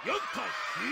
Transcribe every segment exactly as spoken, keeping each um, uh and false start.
연타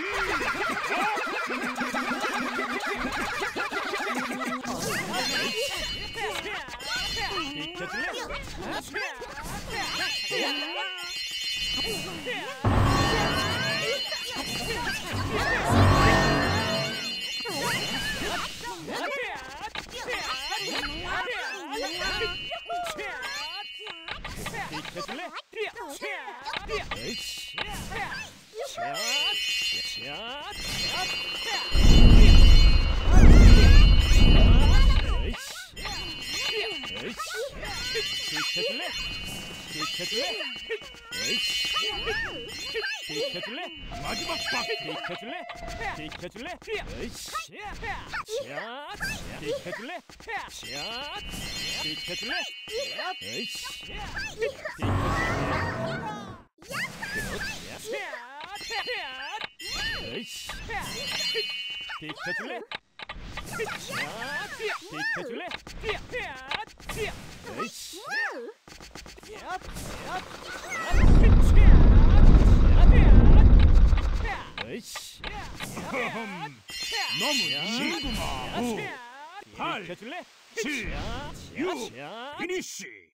비켜줄래? 마지막 박 비켜줄래? 비켜줄래? 으이씨 자 비켜줄래? 자 비켜줄래? 으이씨 비켜줄래? 비켜줄래? 자 비켜줄래? 으이씨 으이씨 너무 친구마 팔 칠 육 피니쉬